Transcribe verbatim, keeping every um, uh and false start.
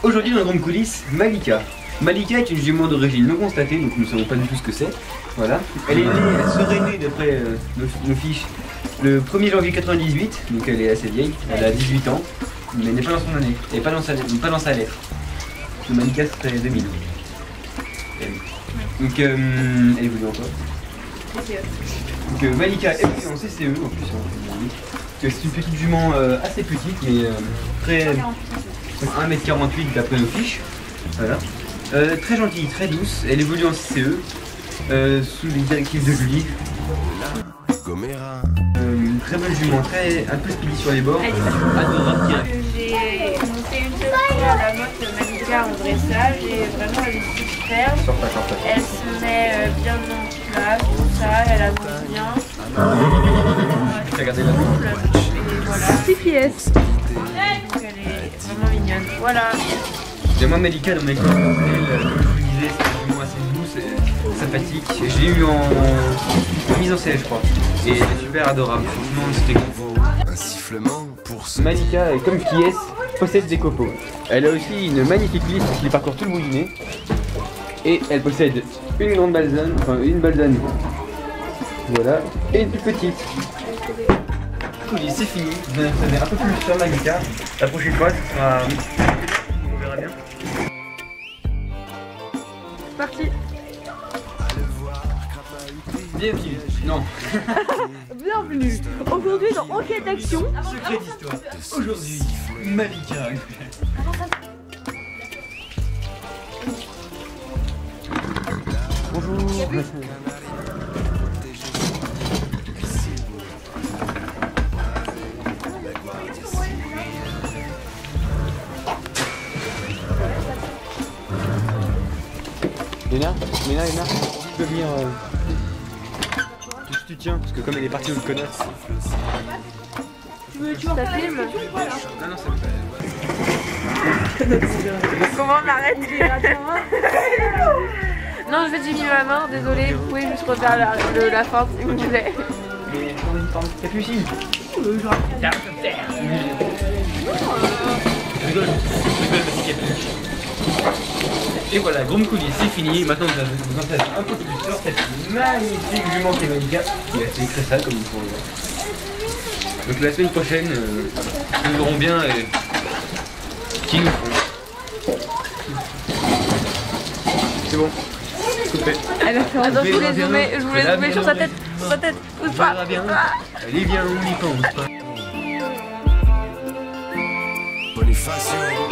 Aujourd'hui dans la grande coulisse, Malika. Malika est une jument d'origine non constatée, donc nous ne savons pas du tout ce que c'est. Voilà. Elle est née, elle serait née d'après euh, nos, nos fiches le premier janvier quatre-vingt-dix-huit, donc elle est assez vieille, elle a dix-huit ans, mais n'est pas dans son année, elle n'est pas dans sa, pas dans sa lettre. Le Malika serait deux mille. Donc euh, elle évolue encore. Donc euh, Malika évolue en C C E en plus. C'est une petite jument euh, assez petite, mais euh, très un mètre quarante-huit d'après nos fiches. Voilà. Euh, très gentille, très douce. Elle évolue en C C E euh, sous les directives de Julie. Euh, une très bonne jument, très un peu speedy sur les bords. Adorable. J'ai monté une seule fois à la motte Malika en dressage et vraiment elle est superbe. Elle se met bien en place, tout ça, elle avance bien. Regardez la boucle. Et voilà. six pièces. Donc elle est vraiment mignonne. Voilà. Et moi Malika dans mes cours, elle, comme je vous disais, c'est une jument assez douce et sympathique. Je l'ai eu en, en mise en scène je crois. Et elle est super adorable, franchement c'était cool. Un sifflement pour ce... Malika, comme qui est, possède des copeaux. Elle a aussi une magnifique liste qui parcourt tout le moulinet. Et elle possède une grande balzane, enfin une balzane. Voilà, et une plus petite. C'est fini, vous en savez un peu plus sur Malika. La prochaine fois, ce sera... On verra bien. C'est parti. Bienvenue. Non. Bienvenue. Aujourd'hui dans Enquête Action. Secret d'histoire. Aujourd'hui, Malika. Bonjour. Léna, Léna, Léna, tu peux venir. Euh... Tu, tu tiens, parce que comme elle est partie l'autre connasse. Tu veux, tu vas filme. Non, non, c'est pas. Comment on arrête? Non, je vais diminuer ma main, désolé, vous pouvez juste refaire la, le, la fin si vous voulez. Mais t'as plus signe. Et voilà, grande coulisse, c'est fini. Maintenant, vous en savez un peu plus sur cette magnifique jument qui est Malika, qui a fait écrire ça comme vous pouvez voir. Donc la semaine prochaine, euh, nous verrons bien euh, qui nous font. C'est bon. Coupé. Attends, je voulais zoomer, je voulais zoomer sur sa tête, sur sa tête. On verra bien. Allez, viens, on y pense. Bonifacio.